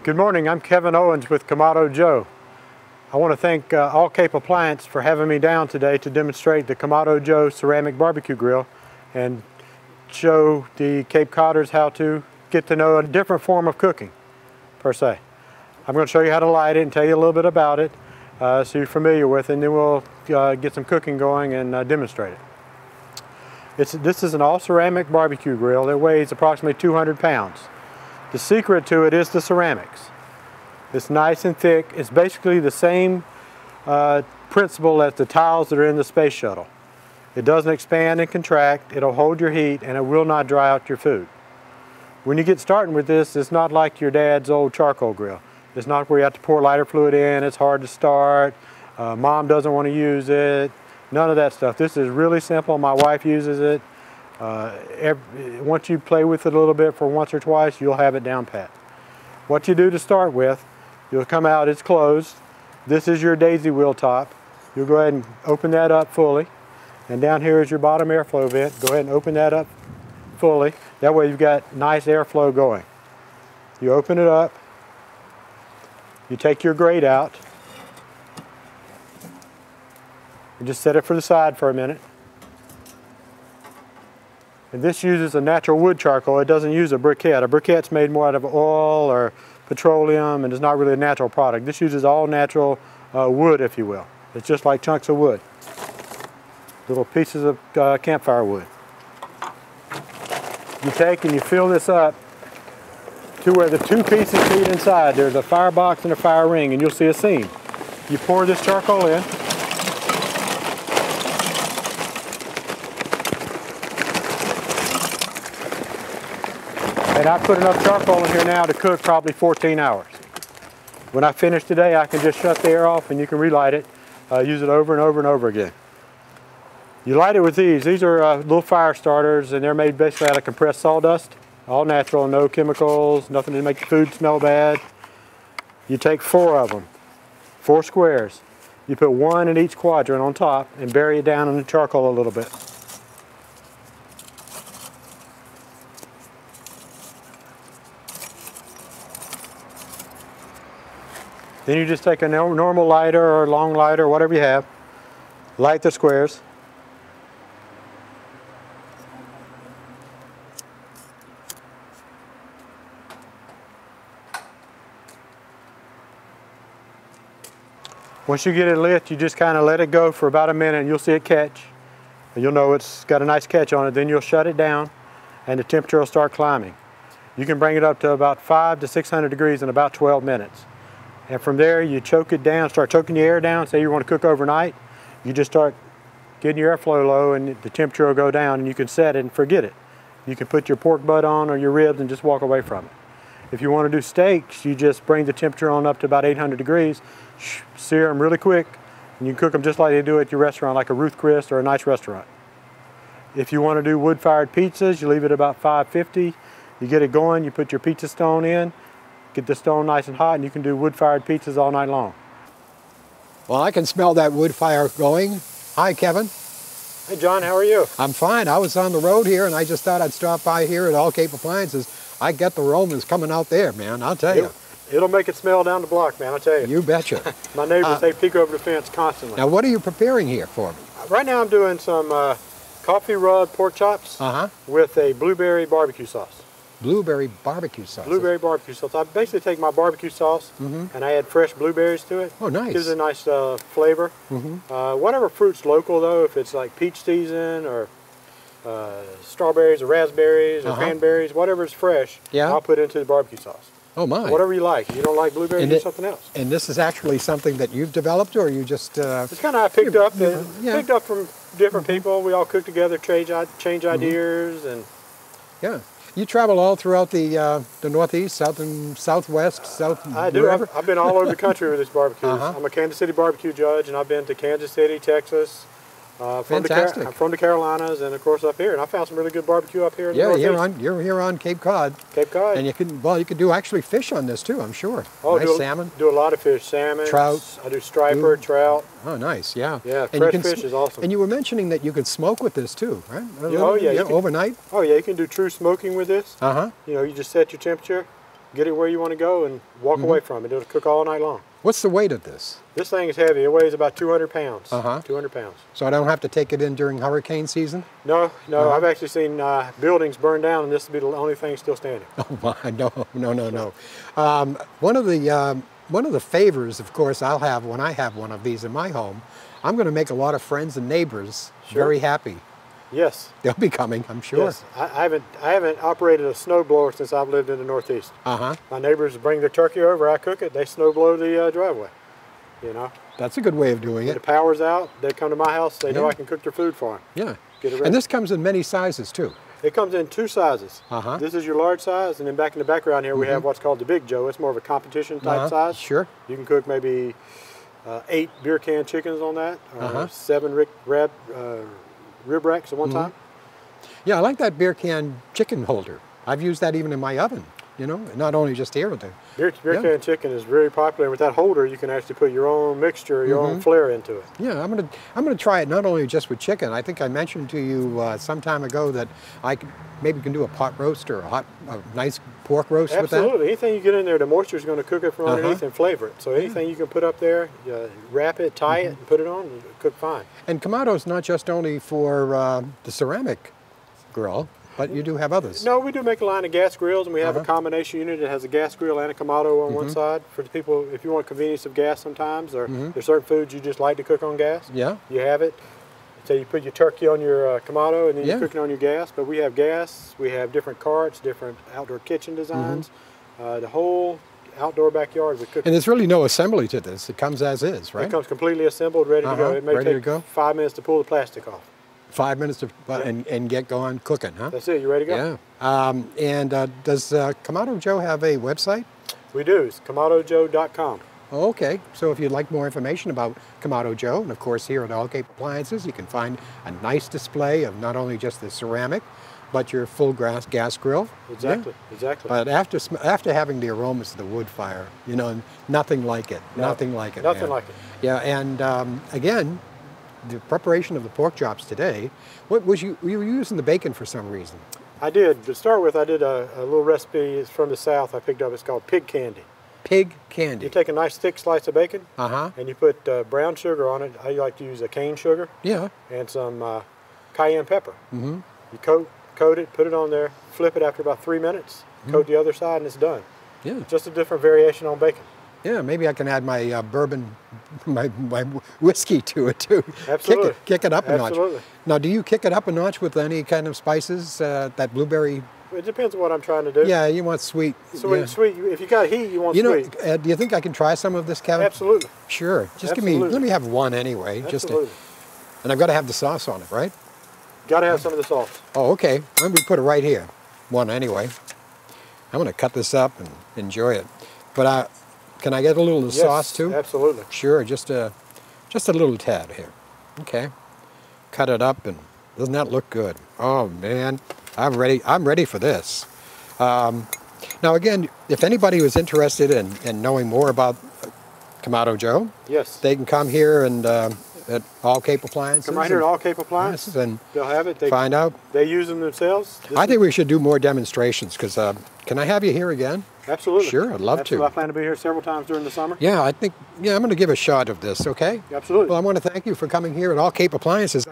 Good morning, I'm Kevin Owens with Kamado Joe. I want to thank All Cape Appliance for having me down today to demonstrate the Kamado Joe ceramic barbecue grill and show the Cape Codders how to get to know a different form of cooking, per se. I'm going to show you how to light it and tell you a little bit about it so you're familiar with it, and then we'll get some cooking going and demonstrate it. This is an all ceramic barbecue grill that weighs approximately 200 pounds. The secret to it is the ceramics. It's nice and thick. It's basically the same principle as the tiles that are in the space shuttle. It doesn't expand and contract. It'll hold your heat and it will not dry out your food. When you get started with this, it's not like your dad's old charcoal grill. It's not where you have to pour lighter fluid in. It's hard to start. Mom doesn't want to use it. None of that stuff. This is really simple. My wife uses it. Once you play with it a little bit for once or twice, you'll have it down pat. What you do to start with, you'll come out, it's closed. This is your daisy wheel top. You'll go ahead and open that up fully. And down here is your bottom airflow vent. Go ahead and open that up fully. That way you've got nice airflow going. You open it up. You take your grate out. And just set it for the side for a minute. And this uses a natural wood charcoal. It doesn't use a briquette. A briquette's made more out of oil or petroleum and is not really a natural product. This uses all natural wood, if you will. It's just like chunks of wood. Little pieces of campfire wood. You take and you fill this up to where the two pieces meet inside. There's a firebox and a fire ring, and you'll see a seam. You pour this charcoal in. And I put enough charcoal in here now to cook probably 14 hours. When I finish today, I can just shut the air off and you can relight it, use it over and over and over again. You light it with these. These are little fire starters, and they're made basically out of compressed sawdust, all natural, no chemicals, nothing to make the food smell bad. You take 4 of them, 4 squares. You put 1 in each quadrant on top and bury it down in the charcoal a little bit. Then you just take a normal lighter or a long lighter, whatever you have, light the squares. Once you get it lit, you just kind of let it go for about a minute and you'll see it catch. And you'll know it's got a nice catch on it. Then you'll shut it down and the temperature will start climbing. You can bring it up to about 500 to 600 degrees in about 12 minutes. And from there, you choke it down, start choking the air down. Say you want to cook overnight, you just start getting your airflow low and the temperature will go down and you can set it and forget it. You can put your pork butt on or your ribs and just walk away from it. If you want to do steaks, you just bring the temperature on up to about 800 degrees, sear them really quick, and you can cook them just like they do at your restaurant, like a Ruth Chris or a nice restaurant. If you want to do wood-fired pizzas, you leave it about 550. You get it going, you put your pizza stone in, get the stone nice and hot, and you can do wood-fired pizzas all night long. Well, I can smell that wood fire going. Hi, Kevin. Hey, John, how are you? I'm fine. I was on the road here, and I just thought I'd stop by here at All Cape Appliances. I get the aromas coming out there, man, I'll tell you. It'll make it smell down the block, man, I'll tell you. You betcha. My neighbors, they peek over the fence constantly. Now, what are you preparing here for me? Right now I'm doing some coffee rub pork chops with a blueberry barbecue sauce. Blueberry barbecue sauce. Blueberry barbecue sauce. I basically take my barbecue sauce and I add fresh blueberries to it. Oh, nice. Gives it a nice flavor. Whatever fruit's local though, if it's like peach season or strawberries or raspberries or cranberries, whatever's fresh, I'll put into the barbecue sauce. Oh my. Whatever you like. If you don't like blueberries, do something else. And this is actually something that you've developed, or you just... it's kind of I picked up from different people. We all cook together, change ideas, and... Yeah. You travel all throughout the Northeast, South and Southwest, South. I do. I've been all over the country with this barbecue. I'm a Kansas City barbecue judge, and I've been to Kansas City, Texas. Fantastic. I'm from the Carolinas, and of course up here, and I found some really good barbecue up here in the Northeast. you're here on Cape Cod. Cape Cod. And you can do actually fish on this too, I'm sure. Oh, nice salmon. Do a lot of fish, salmon, trout. I do striper, trout. Oh, nice, yeah. Yeah, fresh fish is awesome. And you were mentioning that you could smoke with this too, right? Oh yeah, overnight. Oh yeah, you can do true smoking with this. You know, you just set your temperature, get it where you want to go, and walk away from it. It'll cook all night long. What's the weight of this? This thing is heavy. It weighs about 200 pounds. 200 pounds. So I don't have to take it in during hurricane season? No, no. I've actually seen buildings burn down, and this will be the only thing still standing. Oh my, no. One of the favors, of course, I'll have when I have one of these in my home, I'm going to make a lot of friends and neighbors very happy. Yes. They'll be coming, I'm sure. Yes. I haven't operated a snow blower since I've lived in the Northeast. My neighbors bring their turkey over, I cook it, they snow blow the driveway. You know. That's a good way of doing it. When the power's out, they come to my house, they know I can cook their food for them. Yeah. Get it ready. And this comes in many sizes too. It comes in 2 sizes. This is your large size, and then back in the background here we have what's called the Big Joe. It's more of a competition type size. Sure. You can cook maybe 8 beer can chickens on that, or 7 rib racks at one time. Yeah, I like that beer can chicken holder. I've used that even in my oven, you know, not only just here. Beer can chicken is very popular. With that holder, you can actually put your own mixture, your own flair into it. Yeah, I'm gonna try it not only just with chicken. I think I mentioned to you some time ago that I maybe can do a pot roast or a nice pork roast with that. Absolutely. Anything you get in there, the moisture is going to cook it from underneath and flavor it. So anything you can put up there, wrap it, tie it, and put it on, it'll cook fine. And Kamado's not just only for the ceramic grill, but you do have others. No, we do make a line of gas grills, and we have a combination unit that has a gas grill and a Kamado on one side. For the people, if you want convenience of gas sometimes, or there's certain foods you just like to cook on gas, you have it. So you put your turkey on your Kamado, and then you cook it on your gas. But we have gas, we have different carts, different outdoor kitchen designs, the whole outdoor backyard we cook. And there's really no assembly to this. It comes as is, right? It comes completely assembled, ready to go. It may take 5 minutes to pull the plastic off. 5 minutes and get going cooking, huh? That's it. You ready to go? Yeah. Does Kamado Joe have a website? We do. It's KamadoJoe.com. Oh, okay. So if you'd like more information about Kamado Joe, and of course here at All Cape Appliances, you can find a nice display of not only just the ceramic, but your full gas grill. Exactly. Exactly. But after having the aromas of the wood fire, you know, nothing like it. No, nothing like it. Nothing like it. Yeah, and again, the preparation of the pork chops today, what was you were using the bacon for some reason? I did. To start with, I did a little recipe. It's from the South. I picked up. It's called pig candy. Pig candy. You take a nice thick slice of bacon, and you put brown sugar on it. I like to use a cane sugar. Yeah. And some cayenne pepper. You coat it, put it on there, flip it after about 3 minutes, coat the other side, and it's done. Yeah. Just a different variation on bacon. Yeah, maybe I can add my bourbon, my whiskey to it too. Absolutely. Kick it up a notch. Absolutely. Now, do you kick it up a notch with any kind of spices? That blueberry. It depends on what I'm trying to do. Yeah, you want sweet. Sweet. If you got heat, you want sweet. You know, do you think I can try some of this, Kevin? Absolutely. Sure. Just let me have one anyway. Absolutely. And I've got to have the sauce on it, right? Got to have some of the sauce. Oh, okay. Let me put it right here. One anyway. I'm going to cut this up and enjoy it. But can I get a little of the sauce too? Absolutely. Sure. Just a little tad here. Okay. Cut it up, and doesn't that look good? Oh man, I'm ready for this. Now again, if anybody was interested in knowing more about Kamado Joe, they can come here and at All Cape Appliances. Come right here at All Cape Appliances, and they'll have it. Find out. They use them themselves. I think we should do more demonstrations, because can I have you here again? Absolutely. Sure, I'd love to. I plan to be here several times during the summer. Yeah, I'm going to give a shot of this, okay? Absolutely. Well, I want to thank you for coming here at All Cape Appliances.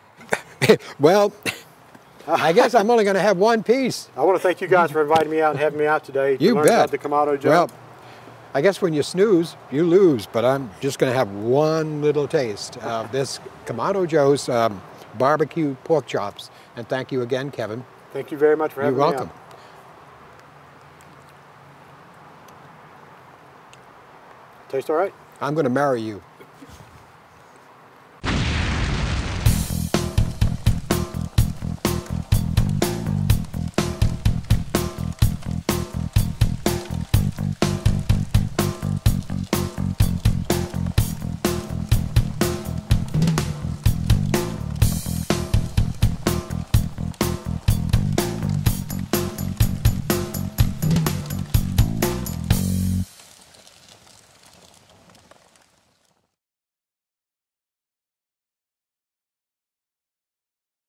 Well, I guess I'm only going to have one piece. I want to thank you guys for inviting me out and having me out today to learn about the Kamado Joe. Well, I guess when you snooze, you lose, but I'm just going to have one little taste of this Kamado Joe's barbecue pork chops. And thank you again, Kevin. Thank you very much for having me out. You're welcome. Taste all right? I'm going to marry you.